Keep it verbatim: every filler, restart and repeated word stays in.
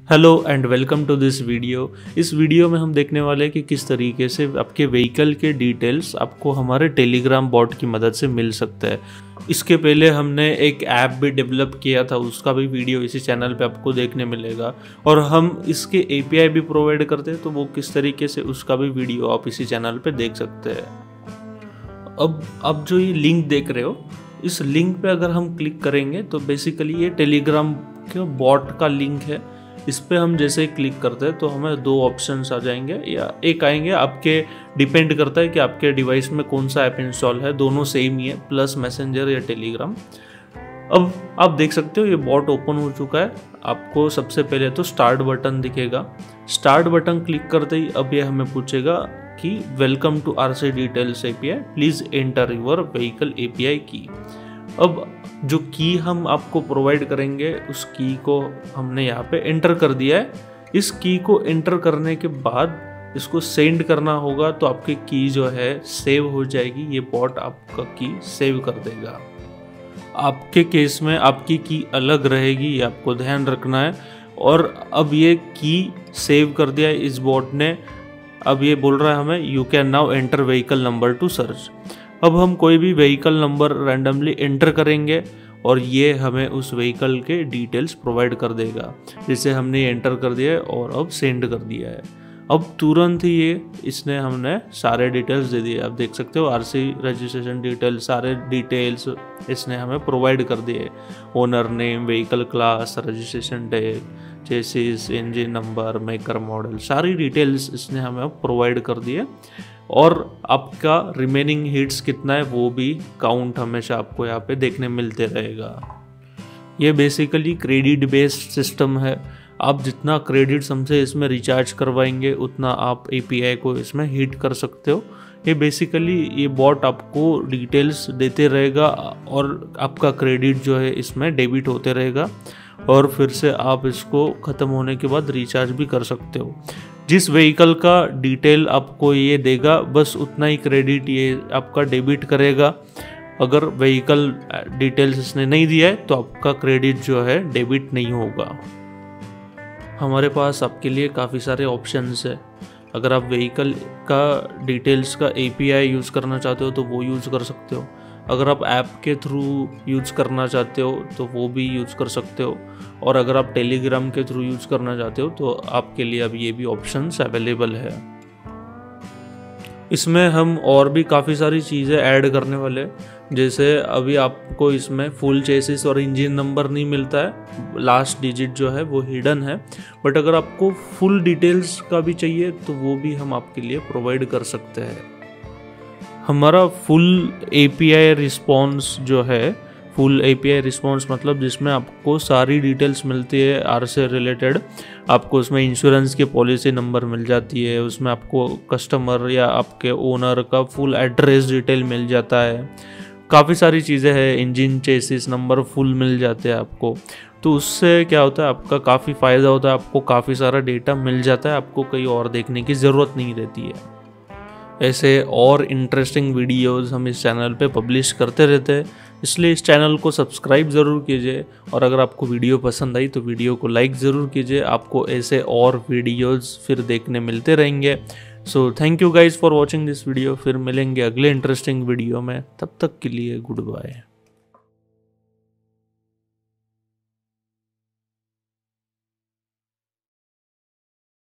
Hello and welcome to this video. इस video में हम देखने वाले हैं कि किस तरीके से आपके व्हीकल के डिटेल्स आपको हमारे टेलीग्राम बॉट की मदद से मिल सकता है। इसके पहले हमने एक ऐप भी डेवलप किया था, उसका भी वीडियो इसी चैनल पे आपको देखने मिलेगा और हम इसके एपीआई भी प्रोवाइड करते हैं, तो वो किस तरीके से उसका भी वीडियो आप इसी चैनल पे देख सकते हैं। अब आप जो ये लिंक देख रहे हो, इस लिंक पे अगर हम क्लिक करेंगे तो बेसिकली ये टेलीग्राम के बॉट का लिंक है। इस पे हम जैसे ही क्लिक करते हैं तो हमें दो ऑप्शंस आ जाएंगे या एक आएंगे, आपके डिपेंड करता है कि आपके डिवाइस में कौन सा ऐप इंस्टॉल है, दोनों सेम ही है, प्लस मैसेंजर या टेलीग्राम। अब आप देख सकते हो ये बॉट ओपन हो चुका है। आपको सबसे पहले तो स्टार्ट बटन दिखेगा। स्टार्ट बटन क्लिक करते ही अब ये हमें पूछेगा कि welcome to RC details API, please enter your vehicle API की। अब जो की हम आपको प्रोवाइड करेंगे उस की को हमने यहाँ पे एंटर कर दिया है। इस की को एंटर करने के बाद इसको सेंड करना होगा, तो आपकी की जो है सेव हो जाएगी। ये बॉट आपका की सेव कर देगा। आपके केस में आपकी की अलग रहेगी, ये आपको ध्यान रखना है। और अब ये की सेव कर दिया है इस बॉट ने। अब ये बोल रहा है हमें you can now enter vehicle number to search. अब हम कोई भी व्हीकल नंबर रैंडमली एंटर करेंगे और ये हमें उस व्हीकल के डिटेल्स प्रोवाइड कर देगा। जैसे हमने एंटर कर दिया है और अब सेंड कर दिया है। अब तुरंत ही ये इसने हमने सारे डिटेल्स दे दिए। आप देख सकते हो आरसी रजिस्ट्रेशन डिटेल्स, सारे डिटेल्स इसने हमें प्रोवाइड कर दिए। Owner name, vehicle class, registration date, chassis, engine number, maker, model, सारी डिटेल्स इसने हमें प्रोवाइड कर दिए। और आपका रिमेनिंग हिट्स कितना है वो भी काउंट हमेशा आपको यहाँ पे देखने मिलते रहेगा। ये बेसिकली क्रेडिट बेस्ड सिस्टम है। आप जितना क्रेडिट्स हमसे इसमें रिचार्ज करवाएंगे उतना आप एपीआई को इसमें हिट कर सकते हो। ये बेसिकली ये बॉट आपको डिटेल्स देते रहेगा और आपका क्रेडिट जो है इसमें डेबिट होते रहेगा और फिर से आप इसको ख़त्म होने के बाद रिचार्ज भी कर सकते हो। जिस व्हीकल का डिटेल आपको ये देगा बस उतना ही क्रेडिट ये आपका डेबिट करेगा। अगर व्हीकल डिटेल्स इसने नहीं दिया है तो आपका क्रेडिट जो है डेबिट नहीं होगा। हमारे पास आपके लिए काफ़ी सारे ऑप्शंस है। अगर आप व्हीकल का डिटेल्स का एपीआई यूज़ करना चाहते हो तो वो यूज़ कर सकते हो। अगर आप ऐप के थ्रू यूज़ करना चाहते हो तो वो भी यूज़ कर सकते हो। और अगर आप टेलीग्राम के थ्रू यूज़ करना चाहते हो तो आपके लिए अब ये भी ऑप्शंस अवेलेबल है। इसमें हम और भी काफ़ी सारी चीज़ें ऐड करने वाले हैं। जैसे अभी आपको इसमें फुल चेसिस और इंजन नंबर नहीं मिलता है, लास्ट डिजिट जो है वो हिडन है। बट अगर आपको फुल डिटेल्स का भी चाहिए तो वो भी हम आपके लिए प्रोवाइड कर सकते हैं। हमारा फुल एपीआई रिस्पॉन्स जो है, फुल एपीआई रिस्पॉन्स मतलब जिसमें आपको सारी डिटेल्स मिलती है आर से रिलेटेड। आपको उसमें इंश्योरेंस की पॉलिसी नंबर मिल जाती है, उसमें आपको कस्टमर या आपके ओनर का फुल एड्रेस डिटेल मिल जाता है, काफ़ी सारी चीज़ें हैं। इंजन चेसिस नंबर फुल मिल जाते हैं आपको। तो उससे क्या होता है, आपका काफ़ी फ़ायदा होता है, आपको काफ़ी सारा डेटा मिल जाता है, आपको कहीं और देखने की ज़रूरत नहीं रहती है। ऐसे और इंटरेस्टिंग वीडियोस हम इस चैनल पे पब्लिश करते रहते हैं, इसलिए इस चैनल को सब्सक्राइब ज़रूर कीजिए। और अगर आपको वीडियो पसंद आई तो वीडियो को लाइक ज़रूर कीजिए। आपको ऐसे और वीडियोस फिर देखने मिलते रहेंगे। So thank you guys for watching this video. फिर मिलेंगे अगले इंटरेस्टिंग वीडियो में, तब तक के लिए गुड बाय।